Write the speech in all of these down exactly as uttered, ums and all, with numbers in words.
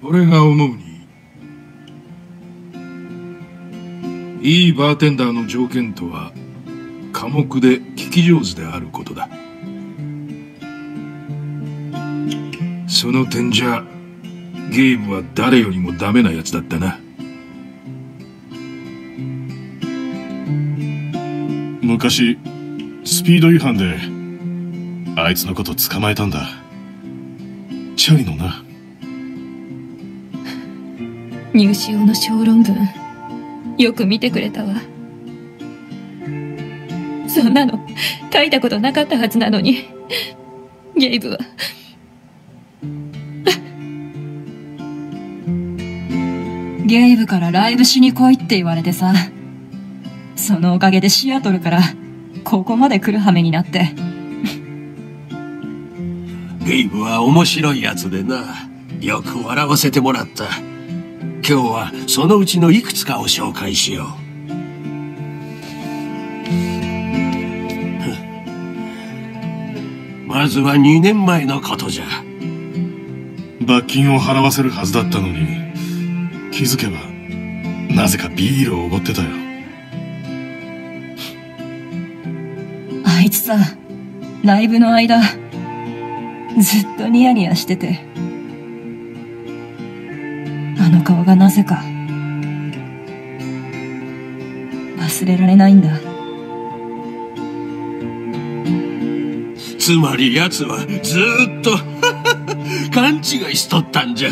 俺が思うに、いいバーテンダーの条件とは寡黙で聞き上手であることだ。その点じゃゲイブは誰よりもダメなやつだったな。 昔スピード違反であいつのこと捕まえたんだ。チャリのな。 入試用の小論文よく見てくれたわ。そんなの書いたことなかったはずなのに、ゲイブはゲイブからライブしに来いって言われてさ、そのおかげでシアトルからここまで来る羽目になって。 ゲイブは面白いやつでな、よく笑わせてもらった。今日はそのうちのいくつかを紹介しよう。まずはにねんまえのことじゃ。 罰金を払わせるはずだったのに、気づけばなぜかビールをおごってたよ。 あいつさ、ライブの間ずっとニヤニヤしてて、あの顔がなぜか忘れられないんだ。 つまり奴はずーっと勘違いしとったんじゃ。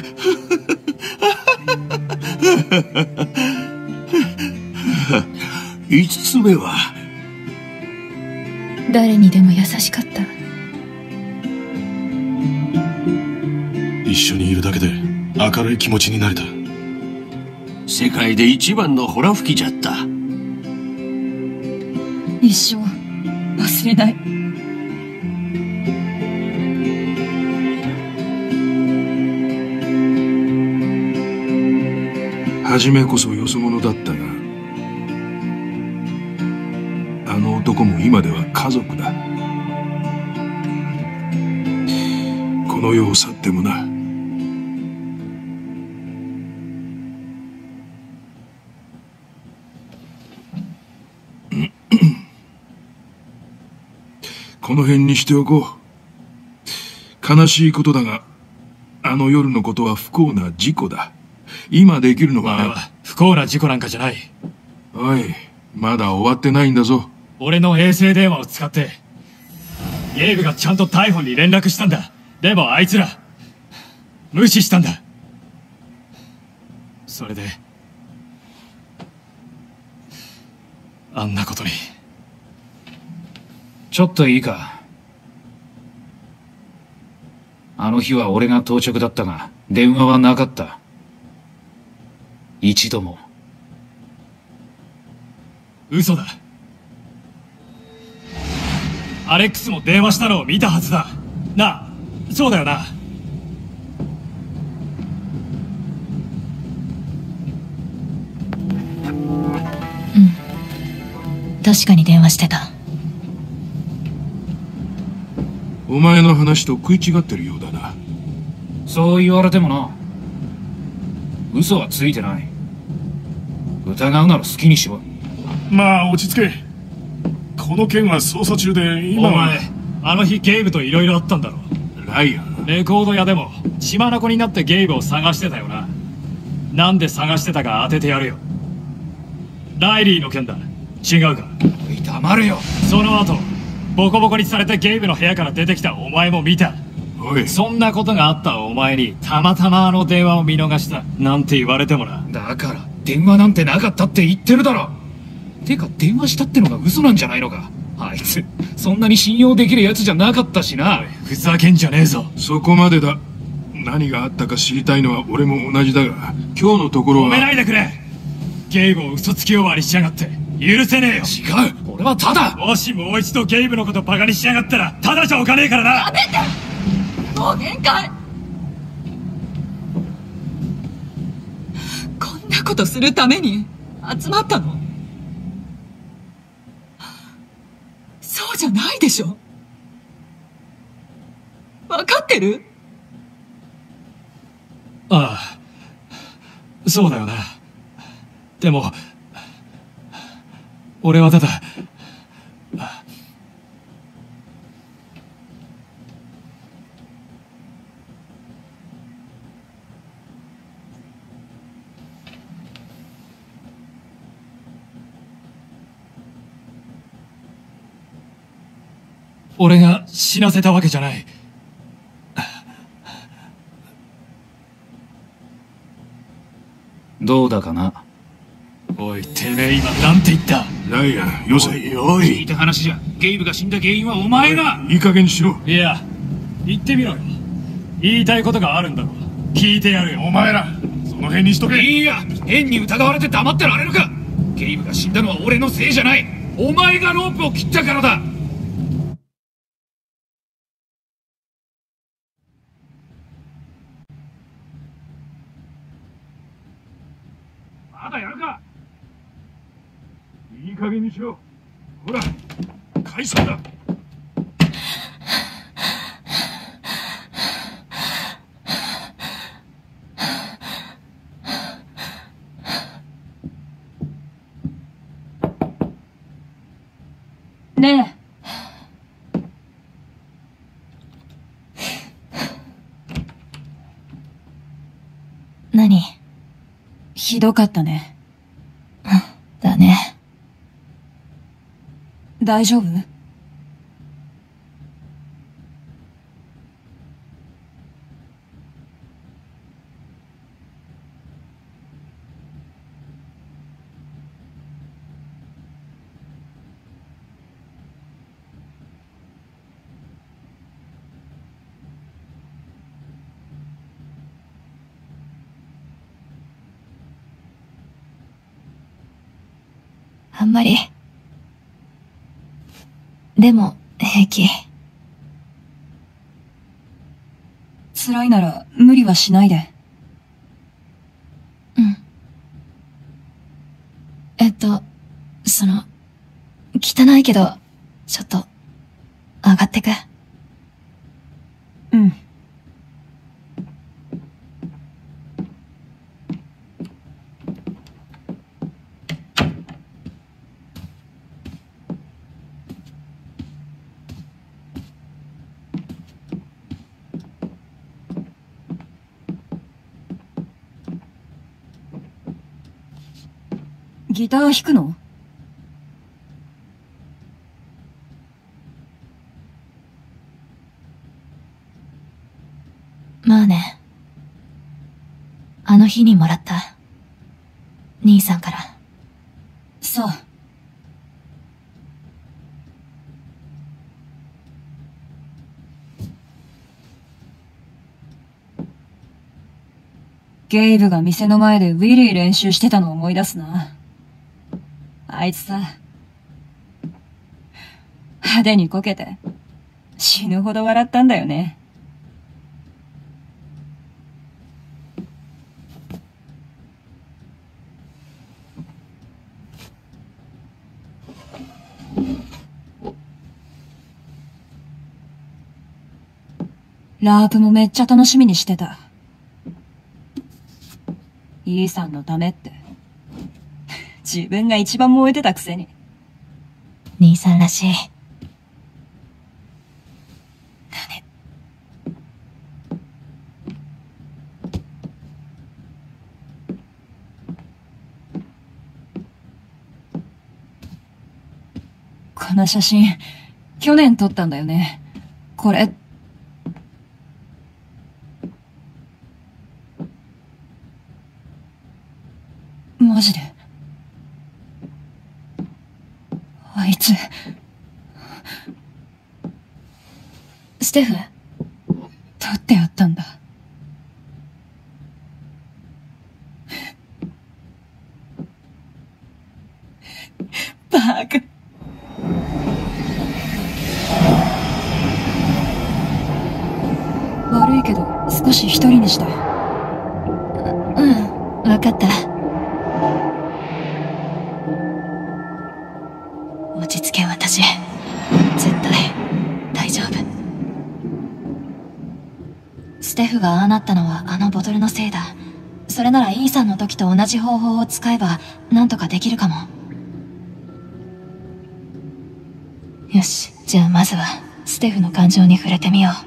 五つ目は、 誰にでも優しかった。 一緒にいるだけで明るい気持ちになれた。 世界で一番のホラ吹きじゃった。 一生忘れない。 初めこそよそ者だったが、あの男も今では家族だ。この世を去ってもな。この辺にしておこう。悲しいことだが、あの夜のことは不幸な事故だ。今できるのは、 あれは不幸な事故なんかじゃない。 おい、まだ終わってないんだぞ。 俺の衛星電話を使ってゲイブがちゃんと逮捕に連絡したんだ。でもあいつら無視したんだ。それであんなことに。 ちょっといいか。あの日は俺が当直だったが電話はなかった。一度も。 嘘だ。アレックスも電話したのを見たはずだ。なあ、そうだよな。 うん、確かに電話してた。 お前の話と食い違ってるようだな。 そう言われてもな。嘘はついてない。疑うなら好きにしろ。 まあ落ち着け。この件は捜査中で今は。 お前あの日ゲイブといろいろあったんだろ。 ライアン。 レコード屋でも血眼になってゲイブを探してたよな。なんで探してたか当ててやるよ。ライリーの件だ。違うか。 黙れよ。 その後ボコボコにされてゲイブの部屋から出てきたお前も見た。 おい、 そんなことがあったお前にたまたまあの電話を見逃したなんて言われてもな。 だから電話なんてなかったって言ってるだろ。てか電話したってのが嘘なんじゃないのか。あいつそんなに信用できるやつじゃなかったしな。 ふざけんじゃねえぞ。 そこまでだ。何があったか知りたいのは俺も同じだが、今日のところは。 止めないでくれ。ゲイブを嘘つき終わりしやがって許せねえよ。 違う、俺はただ。 もしもう一度ゲイブのことバカにしやがったらただじゃおかねえからな。 やめて、もう限界。こんなことするために集まったの？そうじゃないでしょ。分かってる？ ああ、そうだよな。でも、俺はただ、俺が死なせたわけじゃない。 どうだかな。 おい、てめえ今なんて言った？ ライアン、よせ。 おいお聞いい。 た話じゃ、ゲイブが死んだ原因はお前が。 いい加減にしろ。 いや、言ってみろよ。言いたいことがあるんだろ。聞いてやるよ。 お前らその辺にしとけ。 いいや、変に疑われて黙ってられるか。ゲイブが死んだのは俺のせいじゃない。お前がロープを切ったからだ。まだやるか。 いい加減にしろ。ほら、解散だ。 ねえ。 何？ ひどかったね。 だね。 大丈夫？ あんまり。でも、平気。 辛いなら無理はしないで。 うん。えっと、その、汚いけど、ちょっと、上がってく。 うん。ギター弾くの？ まあね。あの日にもらった。兄さんから。 そう。ゲイブが店の前でウィリー練習してたのを思い出すな。あいつさ、派手にこけて死ぬほど笑ったんだよね。ラープもめっちゃ楽しみにしてた。イーさんのためって。自分が一番燃えてたくせに。 兄さんらしい。 だね。この写真、去年撮ったんだよね。これ、マジで。あいつ。 ステフ？ 撮ってあったんだ。バカ。悪いけど、少し一人にした。 うん、わかった。落ち着け、私。絶対、大丈夫。ステフフがああなったのはあのボトルのせいだ。それならイーサンの時と同じ方法を使えばなんとかできるかも。よし、じゃあまずはステフの感情に触れてみよう。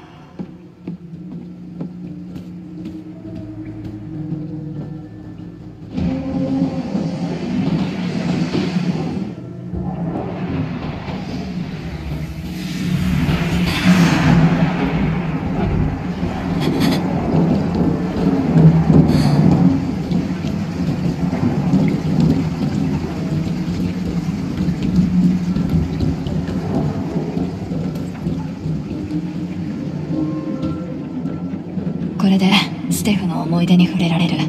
これでステフの思い出に触れられる。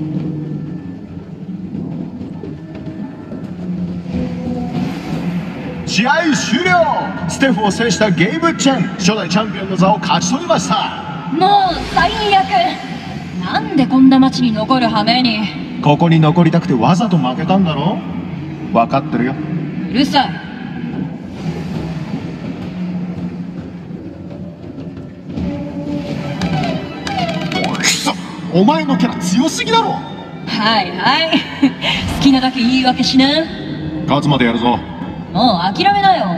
試合終了。ステフを制したゲイブ・チェン、初代チャンピオンの座を勝ち取りました。 もう最悪。なんでこんな街に残る羽目に。 ここに残りたくてわざと負けたんだろ。分かってるよ。 うるさい。 お前のキャラ強すぎだろ。 はいはい好きなだけ言い訳しな。 勝つまでやるぞ。 もう諦めなよ。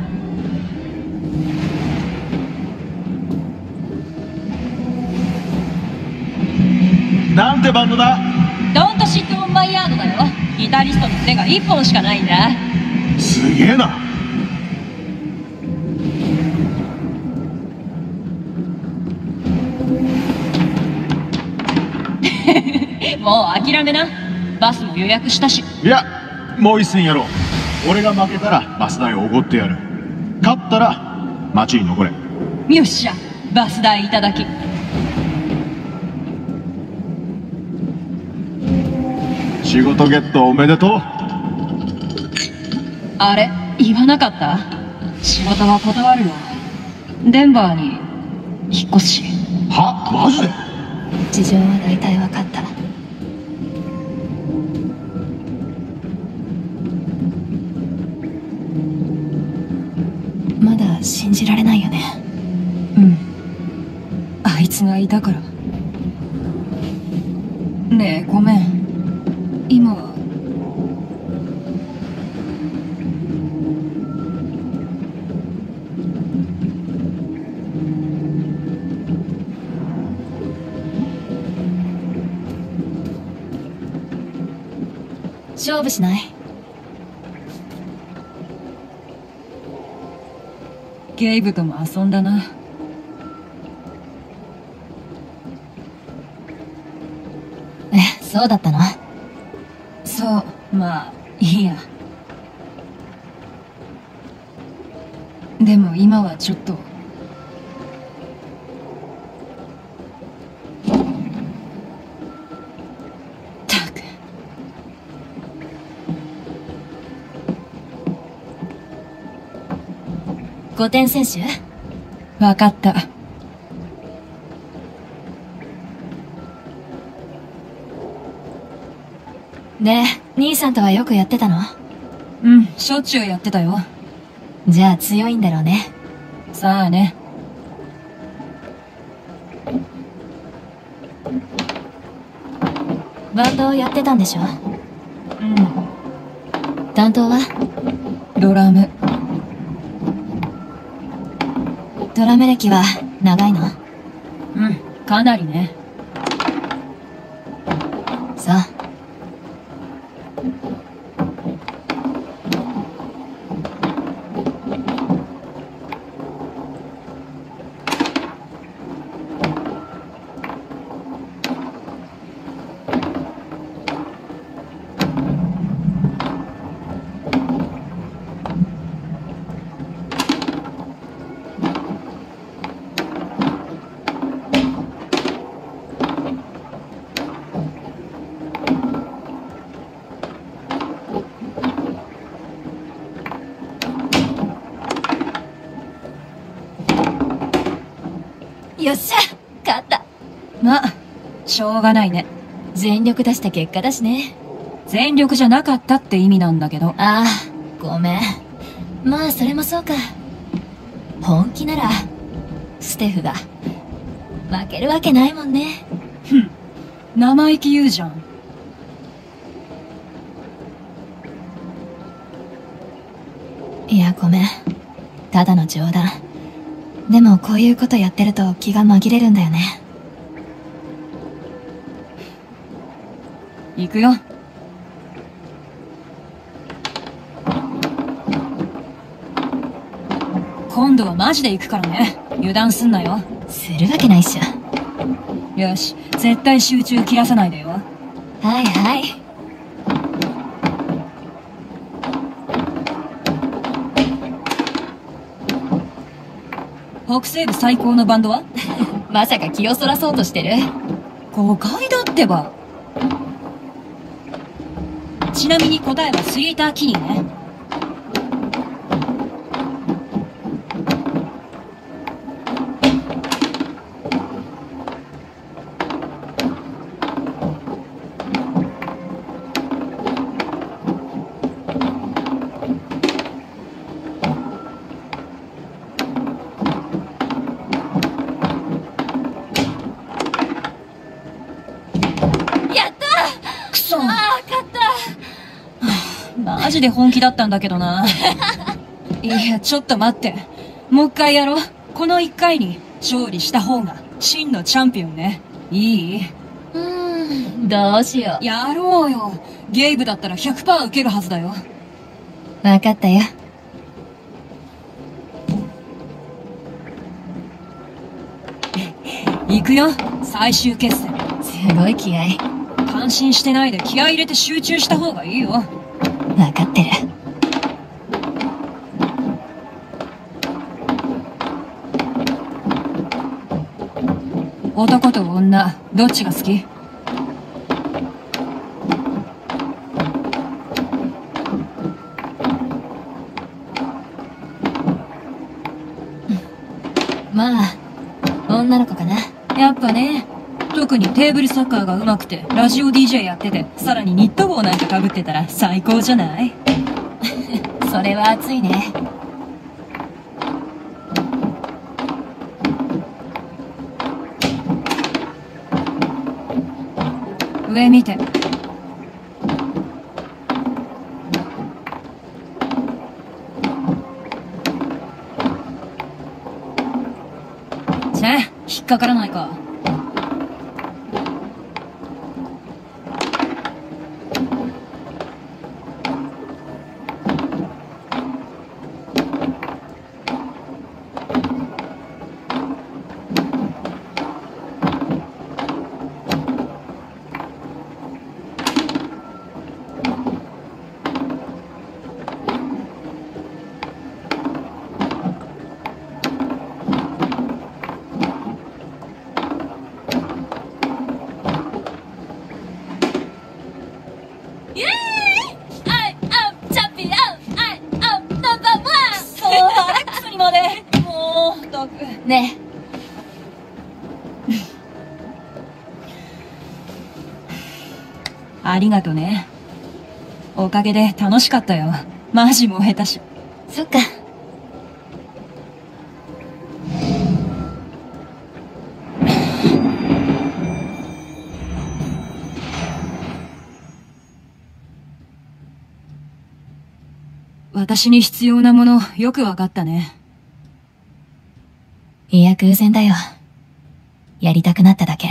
なんてバンドだ。 ドントシットオンマイヤードだよ。ギタリストの腕がいっぽんしかないんだ。 すげえな。 もう諦めな。バスも予約したし。 いや、もう一戦やろう。俺が負けたらバス代をおごってやる。勝ったら町に残れ。 よっしゃ、バス代いただき。 仕事ゲットおめでとう。 あれ言わなかった？仕事は断るよ。デンバーに引っ越すし。 は？マジで？ 事情は大体分かった。まだ信じられないよね。 うん、あいつがいたから。ねえごめん、今は。 勝負しない？ ゲイブとも遊んだな。 え、そうだったの？ そう、まあいいや。でも今はちょっと。たく。 ごてん選手？ わかった。 で、兄さんとはよくやってたの？ うん、しょっちゅうやってたよ。 じゃあ強いんだろうね。 さあね。 バンドをやってたんでしょ？ うん。 担当は？ ドラム。 ドラム歴は長いの？ うん、かなりね。 そう。よっしゃ、勝った。 まあ、しょうがないね。 全力出した結果だしね。 全力じゃなかったって意味なんだけど。 ああ、ごめん。まあそれもそうか。本気ならステフが負けるわけないもんね。 ふん。生意気言うじゃん。 いや、ごめん。ただの冗談。でもこういうことやってると気が紛れるんだよね。 行くよ。今度はマジで行くからね。油断すんなよ。 するわけないっしょ。 よし、絶対集中切らさないでよ。 はいはい。 北西部最高のバンドはまさか気をそらそうとしてる？ 誤解だってば。ちなみに答えはスリーターキニーね。マジで本気だったんだけどな。いや、ちょっと待って。もう一回やろう。この一回に勝利した方が真のチャンピオンね。いい？ うーん、どうしよう。 やろうよ。ゲイブだったら ひゃくパーセント 受けるはずだよ。 わかったよ。 行くよ。最終決戦。 すごい気合い。 感心してないで気合い入れて集中した方がいいよ。 わかってる。 男と女、どっちが好き？ まあ、女の子かな。 やっぱね。特にテーブルサッカーが上手くて、ラジオ ディージェー やってて、さらにニット帽なんか被ってたら最高じゃない？ それは熱いね。 上見て。チェ、引っかからないか。 ねありがとね。おかげで楽しかったよ。マジも下手し。 そっか。 私に必要なものよくわかったね。 いや、偶然だよ。やりたくなっただけ。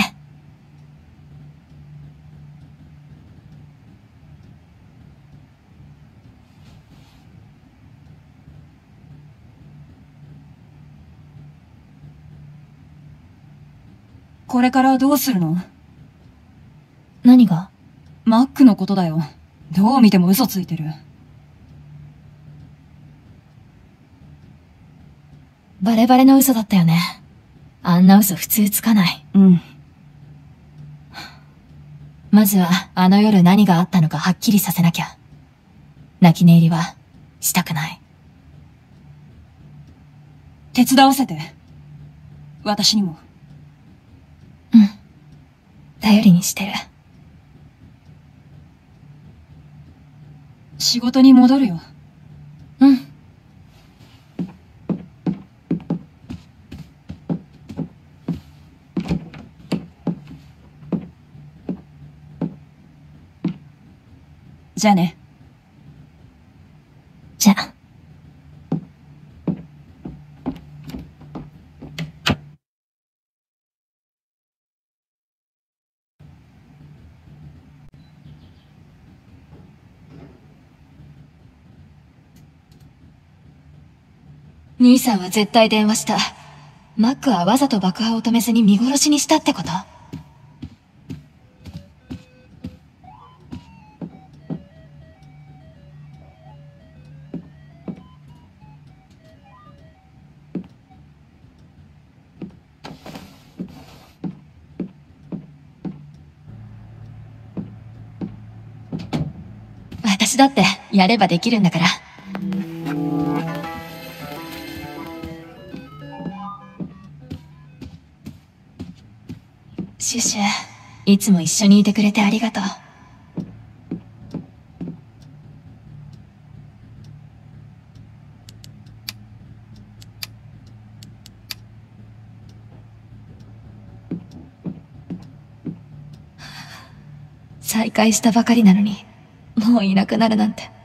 これからどうするの？ 何が？ マックのことだよ。どう見ても嘘ついてる。 バレバレの嘘だったよね。あんな嘘普通つかない。 うん。 まずは、あの夜何があったのかはっきりさせなきゃ。泣き寝入りは、したくない。 手伝わせて。私にも。 うん。頼りにしてる。 仕事に戻るよ。 うん。 じゃあね。 じゃあ。兄さんは絶対電話した。マックはわざと爆破を止めずに見殺しにしたってこと？私だってやればできるんだから。シュシュ、いつも一緒にいてくれてありがとう。再会したばかりなのに、もういなくなるなんて。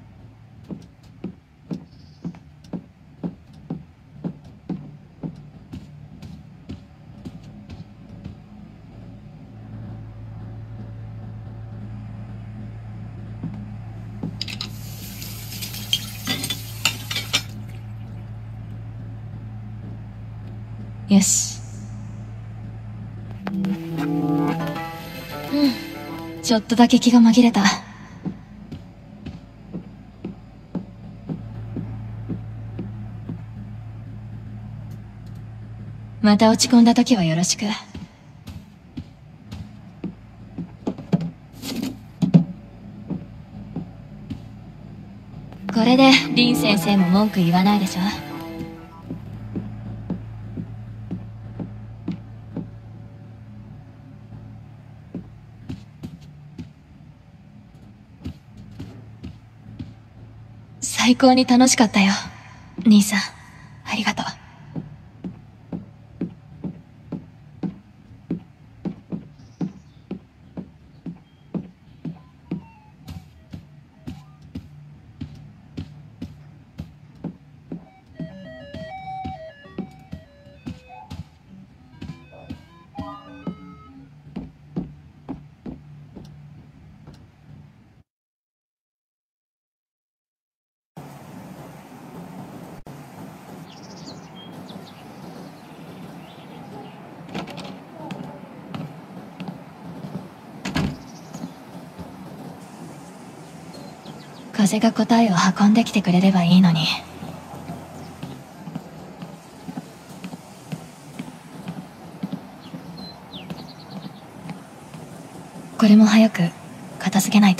よし。うん。ちょっとだけ気が紛れた。また落ち込んだ時はよろしく。これでリン先生も文句言わないでしょ。最高に楽しかったよ。兄さん、ありがとう。風が答えを運んできてくれればいいのに。これも早く片付けないと。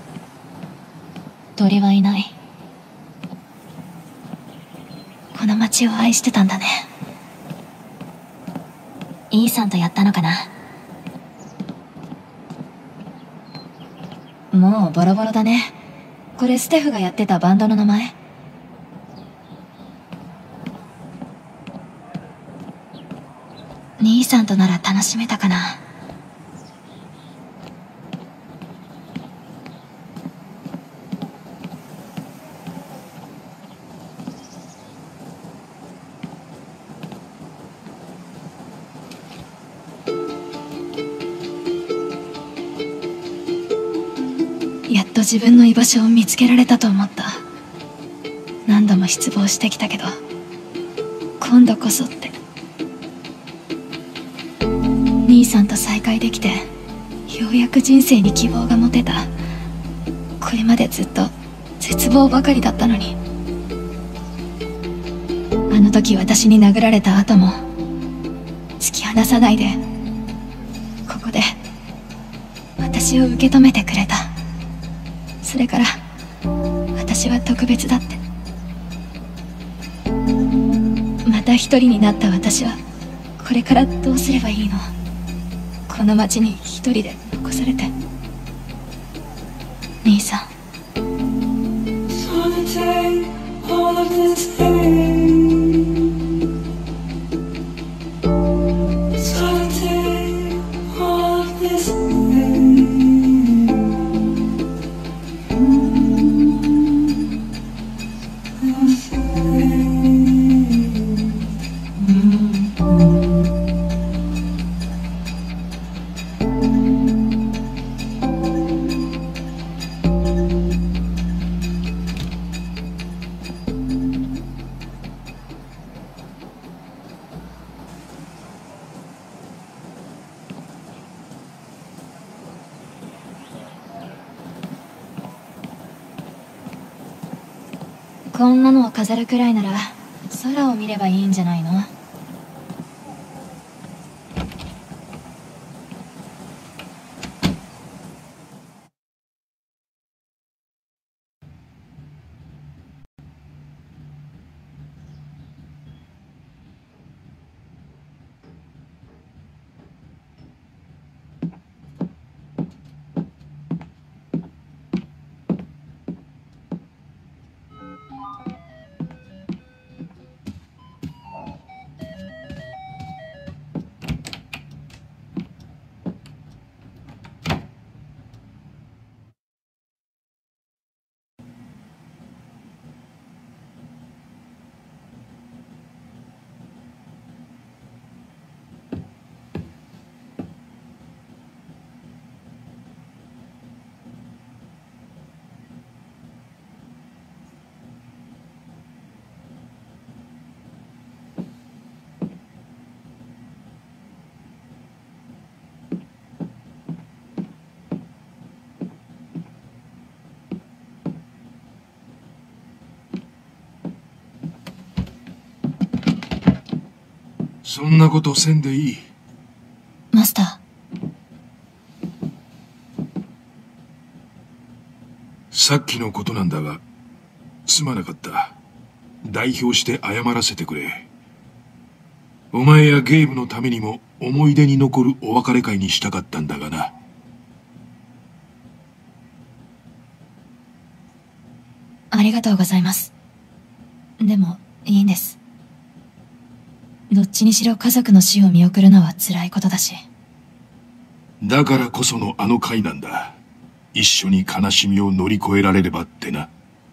鳥はいない。この街を愛してたんだね。イーさんとやったのかな。もうボロボロだね。これステフがやってたバンドの名前？兄さんとなら楽しめたかな。やっと自分の居場所を見つけられたと思った。何度も失望してきたけど、今度こそって。兄さんと再会できて、ようやく人生に希望が持てた。これまでずっと絶望ばかりだったのに。あの時私に殴られた後も突き放さないで、ここで私を受け止めてくれた。それから私は特別だって。また一人になった私はこれからどうすればいいの？この町に一人で残されて。兄さん、 こんなのを飾るくらいなら空を見ればいいんじゃないの？ そんなことせんでいい。 マスター。 さっきのことなんだが、すまなかった。代表して謝らせてくれ。お前やゲームのためにも思い出に残るお別れ会にしたかったんだがな。 ありがとうございます。でも、いいんです。どっちにしろ家族の死を見送るのは辛いことだし。 だからこそのあの会なんだ。一緒に悲しみを乗り越えられればってな。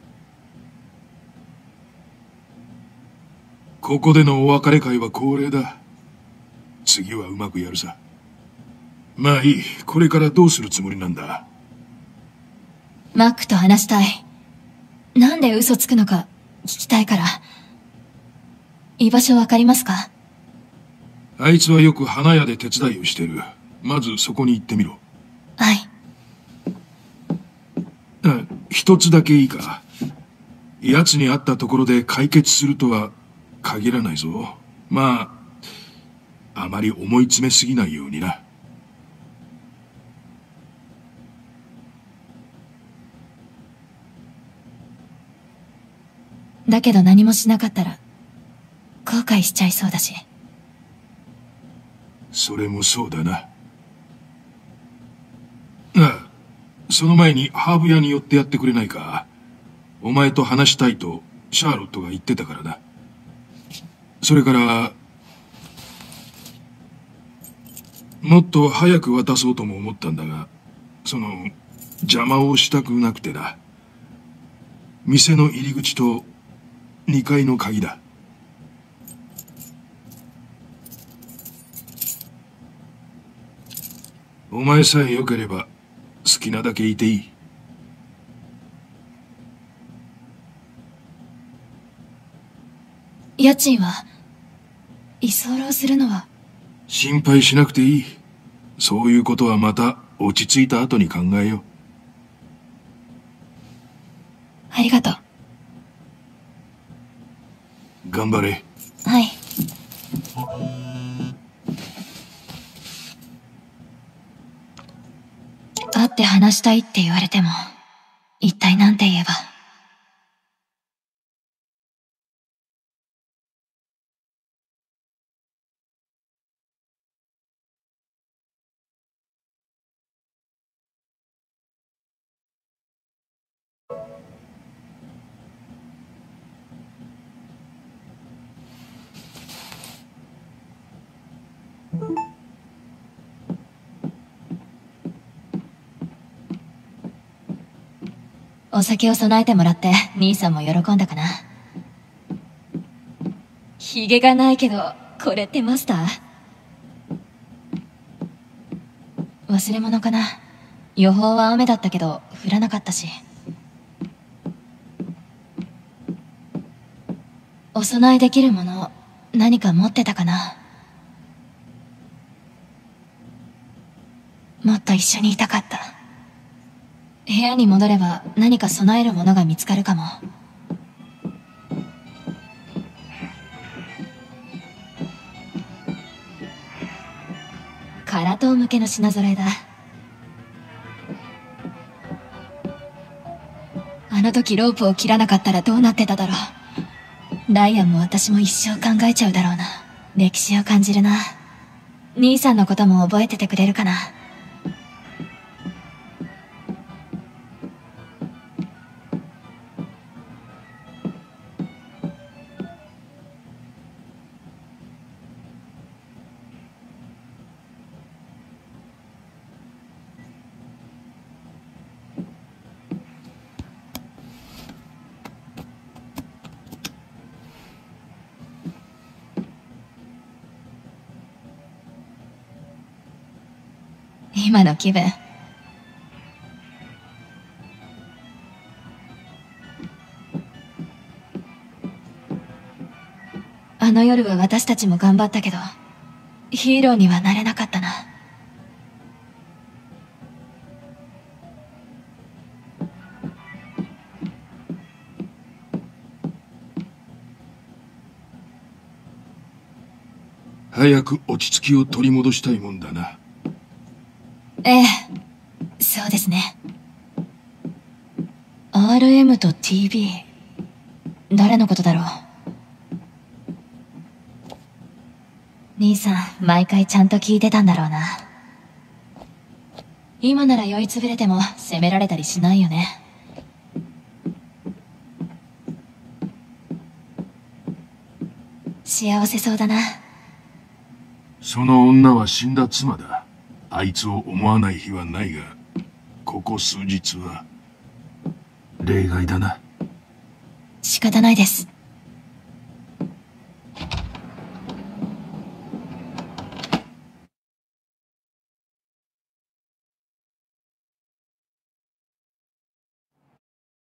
ここでのお別れ会は恒例だ。次はうまくやるさ。まあいい。これからどうするつもりなんだ？ マックと話したい。なんで嘘つくのか聞きたいから。居場所わかりますか？ あいつはよく花屋で手伝いをしてる。まずそこに行ってみろ。 はい。 あ、一つだけいいか。奴に会ったところで解決するとは限らないぞ。まあ、あまり思い詰めすぎないようにな。 だけど何もしなかったら後悔しちゃいそうだし。 それもそうだな。ああ、その前にハーブ屋に寄ってやってくれないか。お前と話したいとシャーロットが言ってたからな。それからもっと早く渡そうとも思ったんだが、その邪魔をしたくなくてな。店の入り口とにかいの鍵だ。お前さえ良ければ好きなだけいていい。 家賃は居候するのは。 心配しなくていい。そういうことはまた落ち着いた後に考えよう。 ありがとう。 頑張れ。 はい。会って話したいって言われても、一体なんて言えば。お酒を備えてもらって兄さんも喜んだかな。ヒゲがないけどこれってマスター？忘れ物かな。予報は雨だったけど降らなかったし。お供えできるもの何か持ってたかな。もっと一緒にいたかった。部屋に戻れば何か備えるものが見つかるかも。 カラトー向けの品揃えだ。あの時ロープを切らなかったらどうなってただろう。ライアンも私も一生考えちゃうだろうな。歴史を感じるな。兄さんのことも覚えててくれるかな。今の気分。あの夜は私たちも頑張ったけど、ヒーローにはなれなかったな。 早く落ち着きを取り戻したいもんだな。 ええ、そうですね。アールエム と ティービー、誰のことだろう。兄さん、毎回ちゃんと聞いてたんだろうな。今なら酔いつぶれても責められたりしないよね。幸せそうだな。 その女は死んだ妻だ。あいつを思わない日はないが、ここ数日は例外だな。 仕方ないです。